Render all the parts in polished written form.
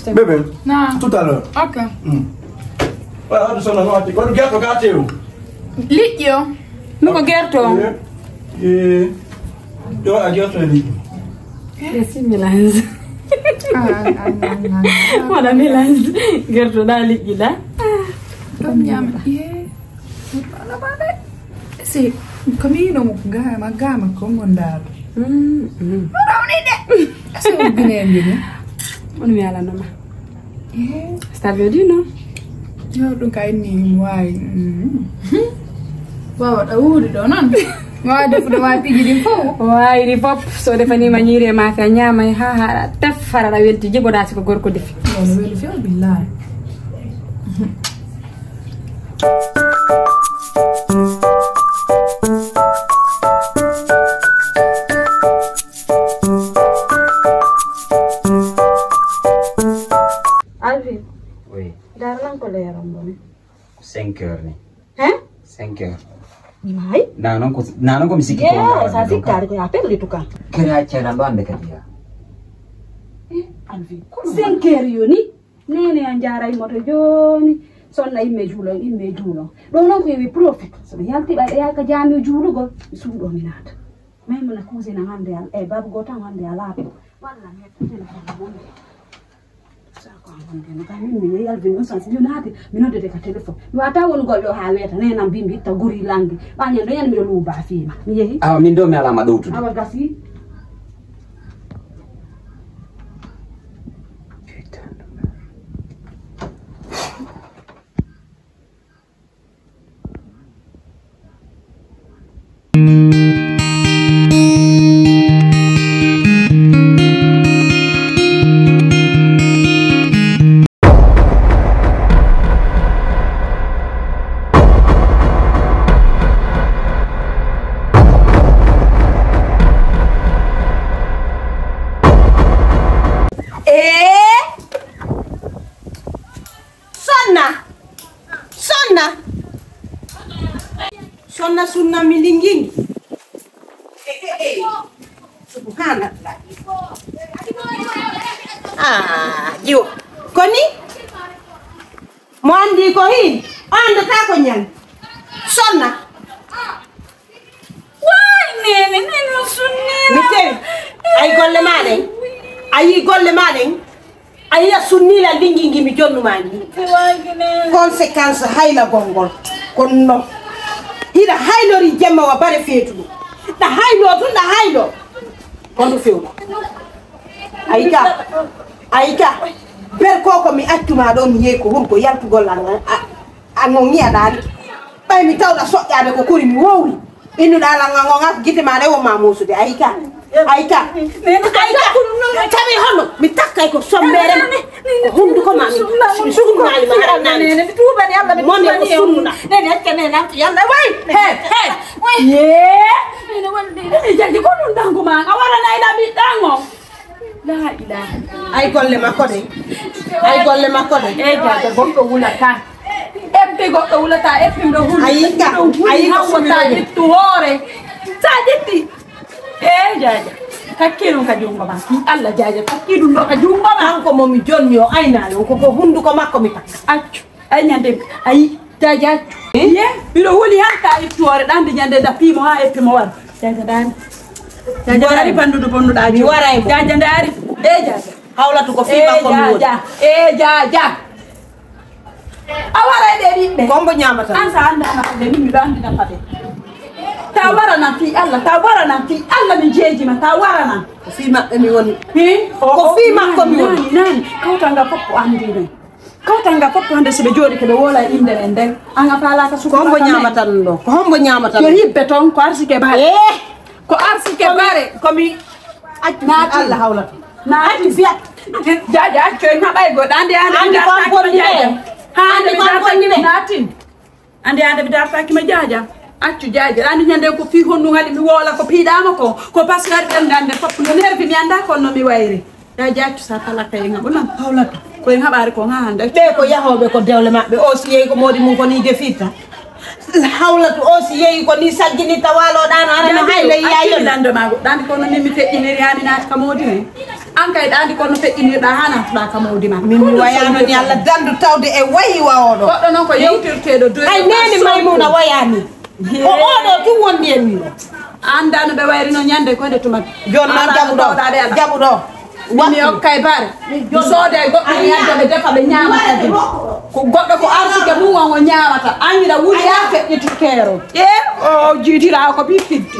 Bébé. Non. Tout à l'heure. Ok. Voilà, tu sonnes à quoi? Tu gardes ton quartier où? Lidio. Nous regardons. Tu vas garder ton lit. C'est mélange. Voilà mélange. Gerto dans lit là. Comme yam. C'est comme il nous gama comme on dad. C'est un bien. On y a la noma. Sta vedendo? Yo ɗum kayni wawi wawa ɗawude ɗo noon wawa defude ma piji ɗin fof wayri fof so defanima ñiiri e maafe a ñaamay ha haɗa tefara aɗa welti jigoɗa siko gorko defi no weli few billahi Alvin. Oui. Darlan ko leeram bo 5 heures ni. Hein? 5 heures. Mai? Nanon ko misiki ko. Yeah, sa sikkar ko appel li tuka. Kira chana ndo ambe kadiya. Alvin. 5 heures yoni. Nene anjara moto joni. Sonna imme juulo. Do non ko wi profit. So yalti ba ya ka jami juulugo suudo minata. May mo na kuzi na hande al babu gota hande ala. Walla me tena ko bonde. Min Alvin on sans jonati mi noddete ka téléphone mi wata won gollo ha weta nenam bimbi ta guri langi bañen do yan mi lu ba fima mi yehi Ah min do mi ala ma dowtude. awa gasi Sonna sunna milingini. Subhanallah. Jo. Koni? Mwandi ko hin. Ando ta ko nyan. Sonna. wai nene sunni Mite. Ay golle maden. Ay golle maden. Ay sunni la lingingi mi jonnu mani. Conséquence hayla gongol. Konno. Hida haylori jemma wa bare fetu da haylo tun da haylo kondo few ayika ber koko mi attuma do mi yeko hunko yaltu gollan angon ngiya dal bay mi tawda sojjade ko kuri mi wowri inu dala ngonga gite ma rewo ma musude ayika tabi hono mi takkay ko sombere ko hundu ko mami sugu mali ma nane tuba ni alla mi sunna nene akene na yalla way he ye nene wonde jadi ko non dango ma awara na ida mi dango la ilaha ay golle makko de e jaga gonɗo wulata ebbe goɗɗo wulata ebbimɗo ayika wota ƴettu hoore sa ƴetti e jaja hakkiɗum ka jungo ma Allah jaja hakkiɗum ɗo ka jungo ma kanko momi jonni o aynayo koko hunduko makko mi takka accu ay ñande ayi jaja accu ye mbiɗo wuli hanka ittu hoore ɗande ñande dappimo ha eppimo wara jaja dani jaja dari bandudu bonduɗa mi waray mo jaja dari e jaja hawlatu ko fi makko mi woni e jaja a waray ɗe ɗiɓɓe kombo ñamata an sa anda de min miɗo andina pade ta wara nan fi Allah mi jeejima ta wara nan ko fi maɓɓe mi woni ko fi makko mi woni nani kawtanga fof ko andi non kawtanga fof hande so ɓe jooɗi keɓe wola inde en nden anga falaka ko hombo ñamatan ɗo ko hombo ñamatan yo yibbe toon ko arsike bare ko arsike bare komi accu Allah hawlatu na accu fiyat jaja accu en haɓay goɗɗo andi andi konkonni ɓe hande natin andi ande mi dartakima jaja accu jaja andi ñande ko fi honnu hadi mi wola ko piidama ko par ce que ari ɓendande fof no nervi mi anda kono mi wayri jaja accu sa talaka en haɓo non hawlatu koye haɓari ko ha hande ɓe ko yahoɓe ko dewle maɓɓe o si yeeyi ko modi mum ko ni defirta hawlatu o si yeeyi ko ni sajjinitta waloɗano arano haylo yiyayon lando ma goɗɗo andi kono min mi feƴƴiniri ha mi naati ka modi ne an kay ɗandi kono feƴƴinirɗa hana tuɗa ka mawdi ma min mi wayano ni Allah dandu tawde e wayi wawoɗo goɗɗo noon ko yewtirteɗo doy ay neni Maymuna wayani o oɗo tum wonni e min andano ɓe wayrino ñande koyde tuma joni noon jaɓuɗo mi hokkay bare mi soode goɗɗo ñande ɓe defa ɓe ñamata de ko goɗɗo ko arsuke mum on o ñamata anñira wuliya feƴƴitirteero e o jiitira ko bi fiddi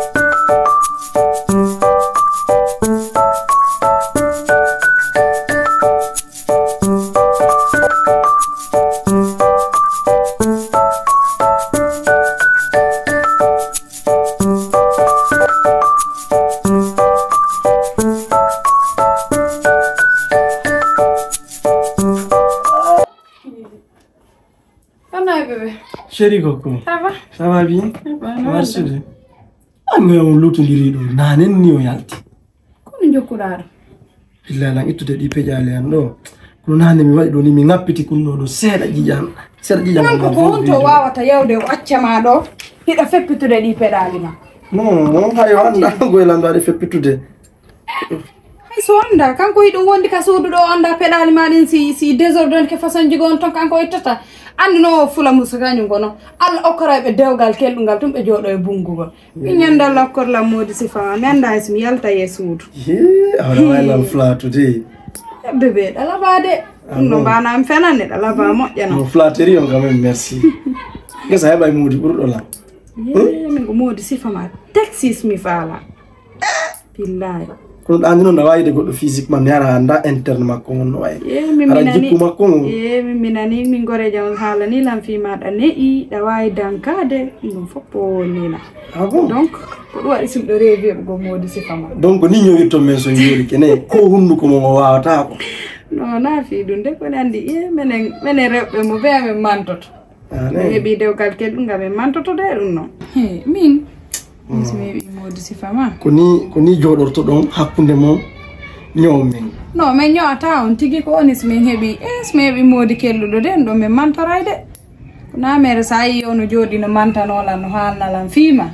Chérie Coco. Ça va? Ça va bien? Merci. Mais on lutondiri ɗo nanen ni o yalti. Kono jokkuɗa ɗo? Billahi lan ittude ɗi peƴali an ɗo. Kono nane mi waɗi ɗo ni mi ŋappiti kunno ɗo seeɗa ƴiƴam. Seeɗa ƴiƴam. Kanko ko honto wawata yewde o accama ɗo hiɗa feppitude ɗi peɗali ma. Non, hay anda goylan ɗo aɗa feppitude. Hay so anda kanko hiɗum wondi ka suudu ɗo anda peɗali ma ɗin si désordre ke façon jigo on ton kanko ittata. Andi no fula musa kañum kono Allah okkaraɓe dewgal kelɗugal tum ɓe jooɗo e bunngugol min ñandal okkorla Mody Sifa mi anda hay somi yalta e suudu awɗa waylal flatude bébé ɗalaba de ɗum no mbanami fenanne ɗalaba moƴƴano flatterie on quand même merci gesa heɓay Mody ɓurɗo lam min ko Mody Sifa ma texis mi faala billahi kono ɗandi noon awa yide goɗɗo physiquement mi ara anda interne makko on no wayi ara jikku makko on min nani min gore jam haala ni lam fi maɗa ne'i ɗa wawi dankade ɗum fof po nina ah bon donc ko ɗum waɗi simɗo rewi go Mody Sifa ma donc ni ñowirton men so jori kene ko hunduko mo wawata ko non na fi ɗum de kono andi menen rewɓe mo beya min mantoto mi heeɓi dewgal kelɗugal min mantoto de ɗum noon min somi heeɓi Mody Sifa ma ko ni joɗorto ɗon hakkude mo ñow min non min ñowata on tigui ko woni somin heeɓi Mody kelluɗo de ɗo min mantoray de ko namere sa yi ono jooɗi no mantanolan no haalnalan fiima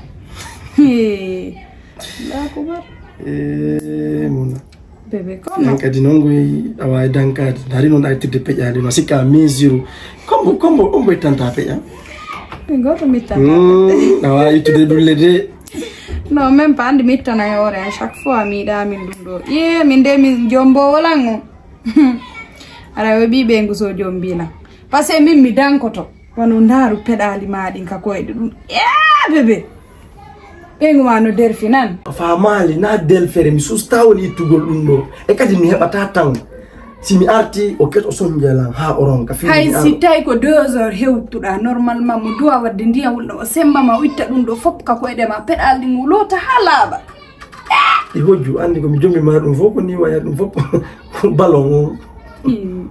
lakubar muna bébé kono en kadi noon goy a wawi dankade dari noon a ittirde peƴali no sikka mesure combo on ɓoytanta peƴa min goto mittata a wawi ittude ɗulle de non même pas andi mittana e hoore chaque fois miiɗamin ɗum ɗo min de min jombowolan o ara ɓe ɓi ɓe nguso jombilan par ce que min mi dankoto wono ndaaru peɗali maɗin ka koyɗe ɗum bébé ɓeygu ma no derfi nan famali na delfere mi susta woni ittugol ɗum ɗo e kadi mi heɓata tan si mi arti o ket o sonjelan ha oron ka hay si tawi ko 2 heures hewtuɗa normalement mo duwa wadde ndiyam wulɗo o sembama o itta ɗum ɗo fof ka koyɗe ma peɗal ɗi mo loota ha laaɓa ɗi hojju andi komi jommi ma ɗum fof ko ni waya ɗum fof ballon on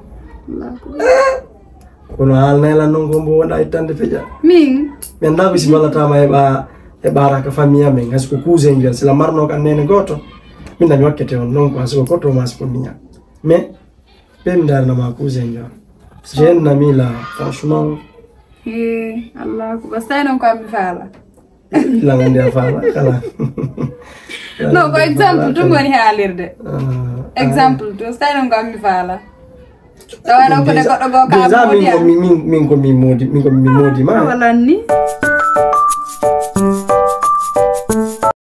kono haalnaylan noon ko mbo wonɗa ittande feƴa min mi anda ko si wallatama heɓara ka famille amen hayso ko cousin ngel sila marno kan nene goto min nami wakkete on noon ko hasiko kotto ma siko niya mais ɓe mi daranama cousin ngel jeune nami la franchement Allah ko ɓastay noon ko ammi faala ilagandi a faala kala non ko exemple tum woni haalirde exemple to so tawi noon ko ammi faala tawa noon ko de goɗɗo goo ka min ko mi Mody ma walanni